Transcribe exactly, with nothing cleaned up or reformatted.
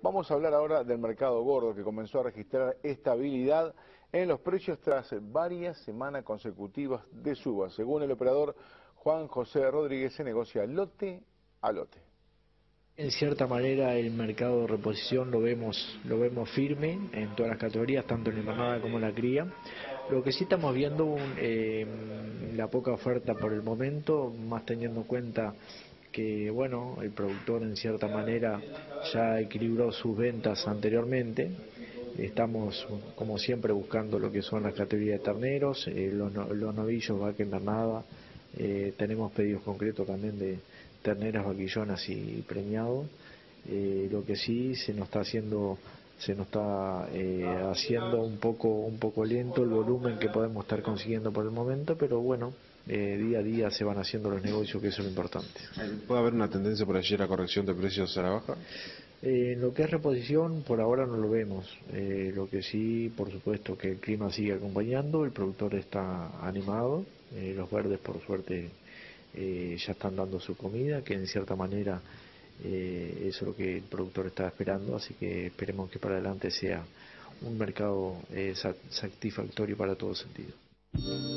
Vamos a hablar ahora del mercado gordo, que comenzó a registrar estabilidad en los precios tras varias semanas consecutivas de subas. Según el operador Juan José Rodríguez, se negocia lote a lote. En cierta manera el mercado de reposición lo vemos lo vemos firme en todas las categorías, tanto en la invernada como en la cría. Lo que sí estamos viendo un, eh, la poca oferta por el momento, más teniendo en cuenta que bueno, el productor en cierta manera ya equilibró sus ventas anteriormente. Estamos como siempre buscando lo que son las categorías de terneros, eh, los, no, los novillos, vaca invernada. Eh, tenemos pedidos concretos también de terneras, vaquillonas y premiados. Eh, lo que sí se nos está haciendo se nos está eh, haciendo un poco un poco lento el volumen que podemos estar consiguiendo por el momento, pero bueno, eh, día a día se van haciendo los negocios, que eso es lo importante. ¿Puede haber una tendencia por allí a la corrección de precios a la baja? Eh, en lo que es reposición, por ahora no lo vemos. Eh, lo que sí, por supuesto, que el clima sigue acompañando, el productor está animado, eh, los verdes, por suerte, eh, ya están dando su comida, que en cierta manera eh, eso es lo que el productor está esperando, así que esperemos que para adelante sea un mercado eh, satisfactorio para todo sentido.